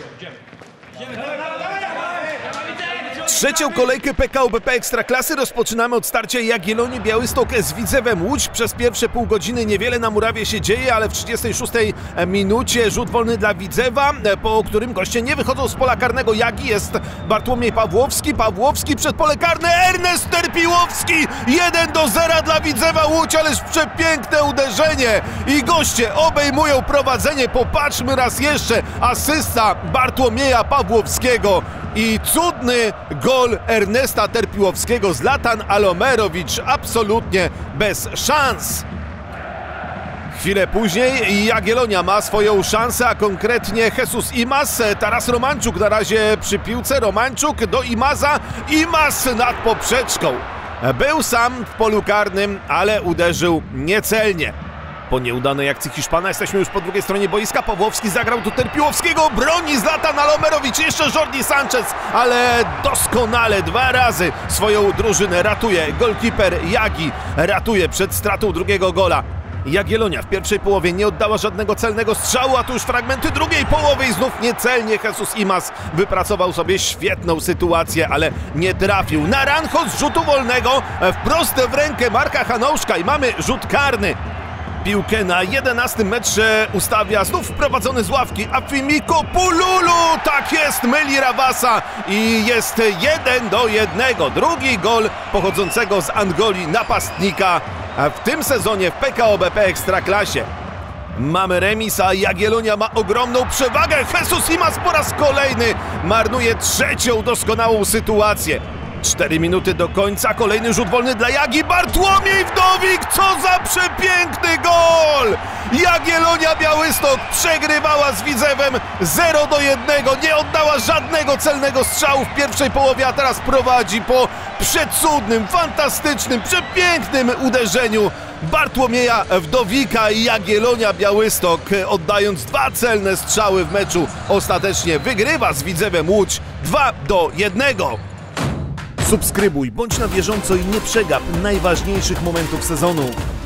Trzecią kolejkę PKO BP Ekstraklasy rozpoczynamy od starcia Jagiellonii Białystok z Widzewem Łódź. Przez pierwsze pół godziny niewiele na murawie się dzieje, ale w 36 minucie rzut wolny dla Widzewa, po którym goście nie wychodzą z pola karnego. Jagi jest Bartłomiej Pawłowski. Pawłowski przed pole karne. Ernest Terpiłowski. 1-0 dla Widzewa Łódź, ależ przepiękne uderzenie i goście obejmują prowadzenie. Popatrzmy raz jeszcze. Asysta Bartłomieja Pawłowskiego i cudny gol Ernesta Terpiłowskiego. Zlatan Alomerowicz absolutnie bez szans. Chwilę później Jagiellonia ma swoją szansę, a konkretnie Jesus Imaz. Taras Romanczuk na razie przy piłce. Romanczuk do Imaza. Imaz nad poprzeczką. Był sam w polu karnym, ale uderzył niecelnie. Po nieudanej akcji Hiszpana jesteśmy już po drugiej stronie boiska. Pawłowski zagrał do Terpiłowskiego, broni Zlatan Alomerowicz, jeszcze Jordi Sanchez, ale doskonale dwa razy swoją drużynę ratuje. Golkiper Jagi ratuje przed stratą drugiego gola. Jagiellonia w pierwszej połowie nie oddała żadnego celnego strzału, a tu już fragmenty drugiej połowy i znów niecelnie Jesus Imaz wypracował sobie świetną sytuację, ale nie trafił. Naranjo z rzutu wolnego wprost w rękę Marka Hanouszka i mamy rzut karny. Piłkę na 11 metrze ustawia znów wprowadzony z ławki Afimiko Pululu. Tak jest, myli Rawasa i jest 1-1. Drugi gol pochodzącego z Angolii napastnika w tym sezonie w PKO BP Ekstraklasie. Mamy remis, a Jagiellonia ma ogromną przewagę. Jesus Imaz po raz kolejny marnuje trzecią doskonałą sytuację. 4 minuty do końca, kolejny rzut wolny dla Jagi. Bartłomiej Wdowik, co za przepiękny gol! Jagiellonia Białystok przegrywała z Widzewem 0-1, nie oddała żadnego celnego strzału w pierwszej połowie, a teraz prowadzi po przecudnym, fantastycznym, przepięknym uderzeniu Bartłomieja Wdowika i Jagiellonia Białystok, oddając 2 celne strzały w meczu, ostatecznie wygrywa z Widzewem Łódź 2-1. Subskrybuj, bądź na bieżąco i nie przegap najważniejszych momentów sezonu.